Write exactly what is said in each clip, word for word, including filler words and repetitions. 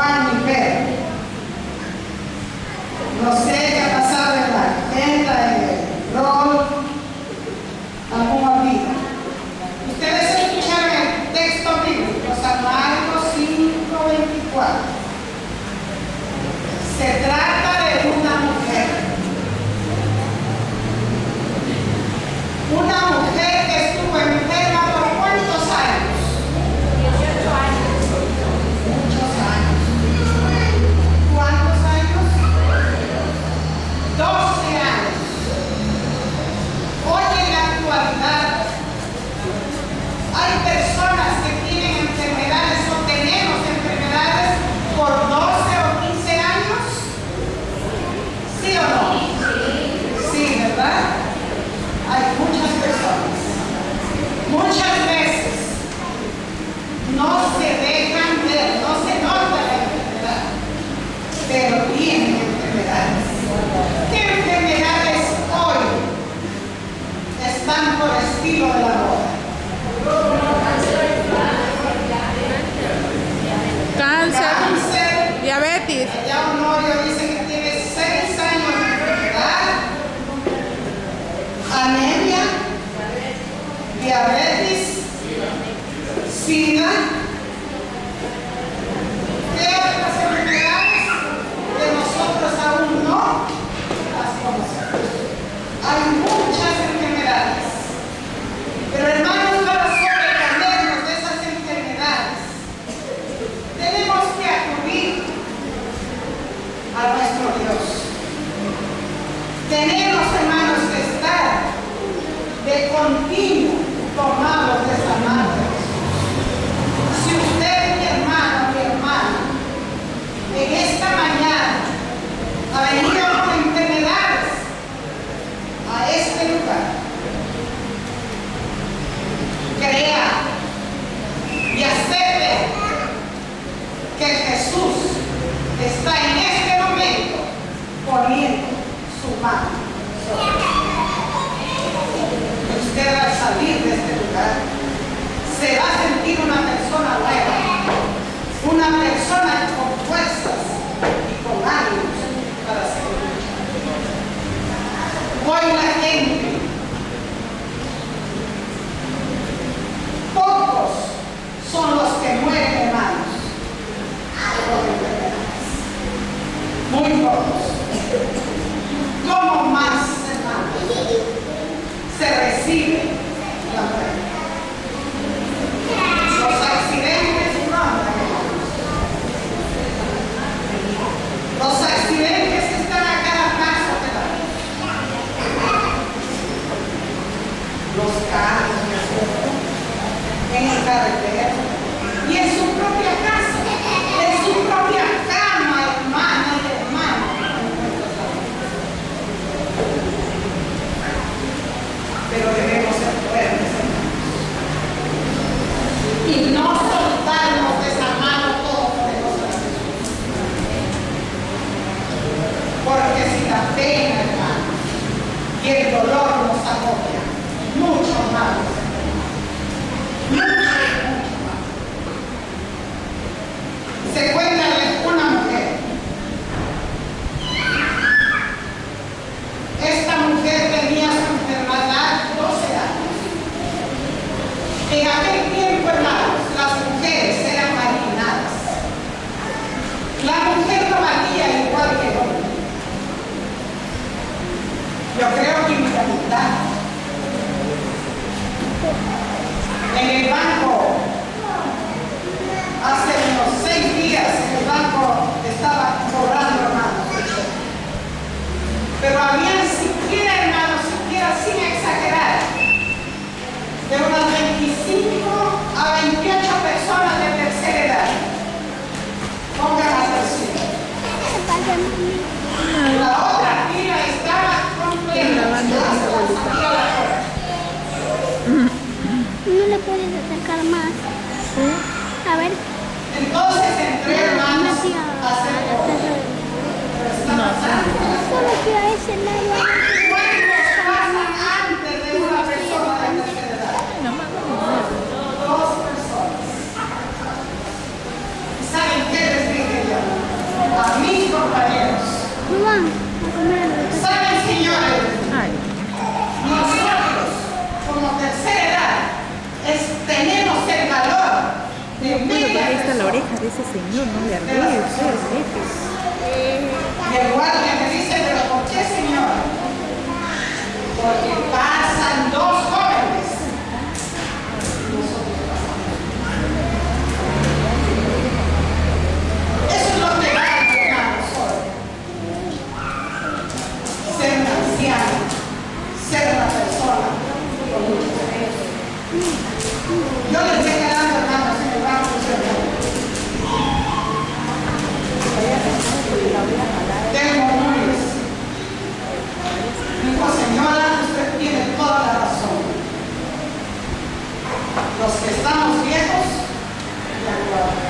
Juan y Pedro. No sé qué ha pasado en la agenda, en el rol, alguna vida. Ustedes escucharon el texto bíblico, San Marcos cinco veinticuatro. Se trata de una mujer. Una mujer que estuvo enferma por ¿cuántos años? dieciocho años. Muchos años. ¿Cuántos años? doce años. Hoy en la actualidad hay personas que tienen enfermedades o tenemos enfermedades por doce o quince años. ¿Sí o no? Sí, ¿verdad? Hay muchas personas. Muchas veces no se dejan ver, no se nota la enfermedad, pero tienen enfermedades. ¿Qué enfermedades hoy están por estilo de la moda? Cáncer, Cáncer, diabetes. allá Honorio dice que tiene seis años de enfermedad, anemia, diabetes, sida. ¿Qué otras enfermedades que nosotros aún no las conocemos? Hay muchas enfermedades, pero hermanos, para sobreponernos de esas enfermedades tenemos que acudir a nuestro Dios. Tenemos, hermanos, que estar de continuo tomados de esa mano de Jesús. Si usted, mi hermano, mi hermana, en esta mañana ha venido con enfermedades a este lugar, crea y acepte que Jesús está en este momento poniendo su mano sobre usted. Usted al salir de este lugar se va a sentir una persona nueva, una persona con fuerzas y con ánimos para seguir luchando. Hoy la gente, pocos son los que mueren, hermanos, por enfermedades. Muy pocos. ¿Cómo más, hermanos, se recibe la muerte? Los accidentes no andan, hermanos. Los accidentes están a cada paso que damos. Los carros, en el carretera y en su propia casa, en su propia cama, hermana y hermano. Pero debemos ser fuertes, hermanos, y no soltarnos de esa mano todopoderosa. Porque si la pena, hermanos, y el dolor nos agobia, mucho más nos enfermamos. Mucho, mucho más. Se cuenta de una mujer. Esta mujer tenía su enfermedad doce años. En aquel tiempo, hermanos, las mujeres eran marginadas. La mujer no valía igual que el hombre. Yo creo que mi amistad en el banco, hace unos seis días, en el banco estaba cobrando, hermanos, pero habían siquiera, hermanos, siquiera sin exagerar, de unas veinticinco a veintiocho personas de tercera edad. Pongan atención. La otra fila estaba completa. No le puedes acercar más. ¿Sí? A ver. Entonces entré, hermanos, a hacer No, solo que a ese lado. ¿cuántos pasan antes de una persona de tercera edad? Dos personas. ¿Saben qué les dije yo? Juan, a comer. ¿Saben, señores? Ay, Nosotros, como tercera edad, es- tenemos el valor de bueno, media ahí está la persona. oreja de ese señor, no le arruine usted, jefe. Y el guardia me dice, pero ¿por qué, señor? Porque pasan dos jóvenes. Nosotros pasamos. Eso es lo que vale, hermanos, hoy. Ser un anciano, ser una persona con muchos derechos. Yo les estoy quedando, hermanos, en el banco de demonios. Dijo, señora, usted tiene toda la razón. Los que estamos viejos, de acuerdo.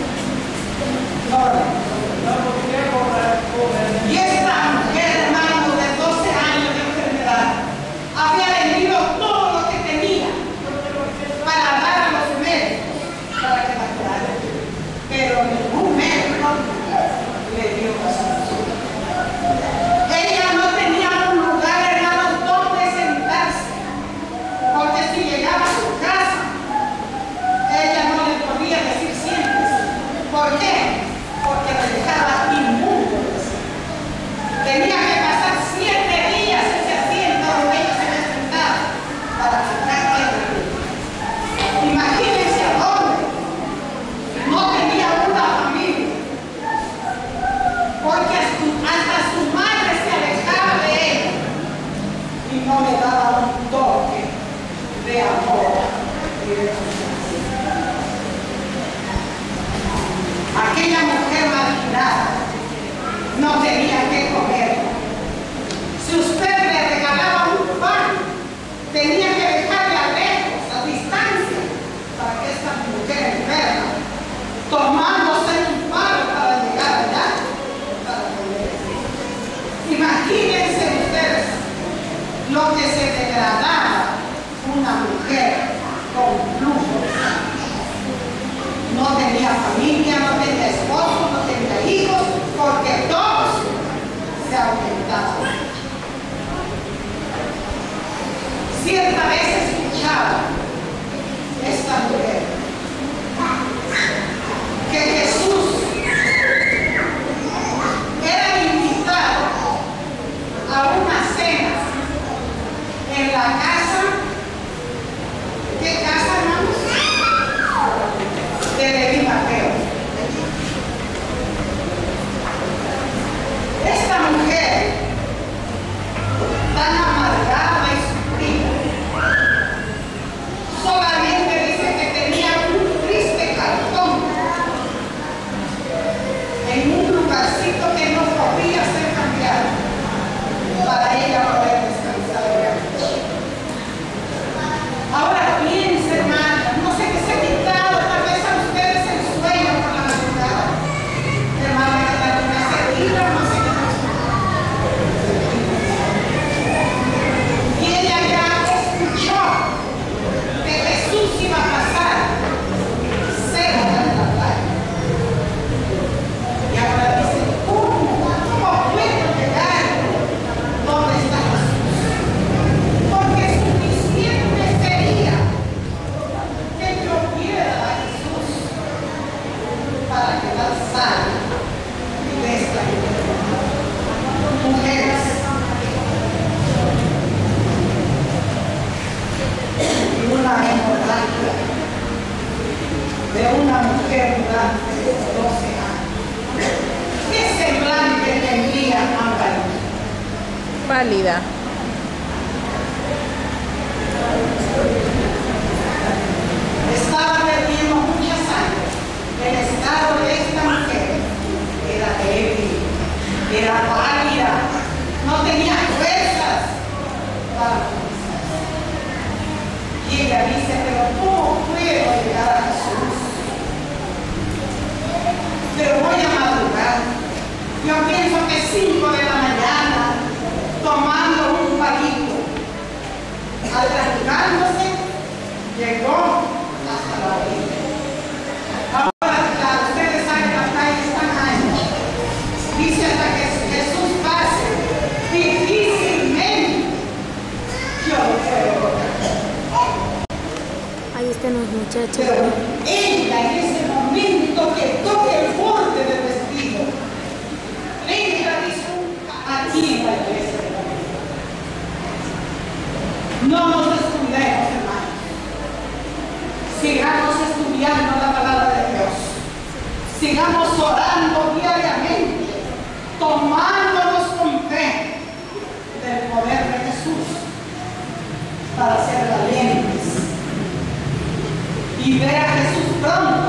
Y esta mujer, hermano, de doce años de enfermedad, había vendido todo lo que tenía para dar a los médicos para que la curaran. Pero ningún médico le dio razón. Ella no tenía un lugar, hermanos, donde sentarse, porque si llegaba a su casa, ella no le podía decir siéntese. ¿Por qué? Porque le dejaba inmundo. Tenía que pasar siete días en ese asiento donde ella se había sentado para quitar el ruido. Imagínense a dónde. No tenía una familia. Porque hasta su madre se alejaba de ella y no le daba un toque de amor y de confianza. Aquella mujer marginada no tenía que comer. Si usted le regalaba un pan, tenía que dejarle a lejos, a distancia, para que esta mujer enferma, tomándose un palo para llegar allá, para comer. Imagínense ustedes lo que se degradaba una mujer con flujo de sangre. No tenía familia, no tenía esposo, no tenía hijos, porque todos se aumentaban. Cierta vez escuchaba esta mujer que Jesús era invitado a una cena en la casa. ¿Qué casa, hermanos? De Leví Mateo. Esta mujer, tan amargada y sufrida, solamente dice que tenía un triste cartón en un lugarcito que no podía ser cambiado para ella poder descansar en la noche. Ahora piensa, hermana, no sé qué se ha quitado tal vez a ustedes el sueño por la madrugada. Hermana, que la luna se tira, no sé qué pasó. Y ella ya escuchó que Jesús iba a pasar cerca de la playa. Y ahora dice, ¿cómo? ¿Cómo puedo llegar donde está Jesús? Porque suficiente sería que yo viera a Jesús para quedar sana de esta enfermedad. Mujeres, y una hemorragia de una mujer durante doce años. ¿Qué semblante tendría Amber? pálida. Estaba perdiendo mucha sangre. El estado de esta mujer era débil, era pálida, no tenía fuerzas para comenzar. Y ella dice, pero ¿cómo puedo llegar a Jesús? Pero voy a madrugar. Yo pienso que cinco de la mañana, tomando un palito, atragandándose, llegó hasta la orilla. Ahora, claro, ustedes saben, las calles están anchas. Dice hasta que Jesús va Pero ella en ese momento que toque el borde del vestido, Linda dice, aquí en la iglesia. No nos descuidemos, hermanos. Sigamos estudiando la palabra de Dios. Sigamos orando diariamente, tomándonos con fe del poder de Jesús para ser valientes y ver a Jesús pronto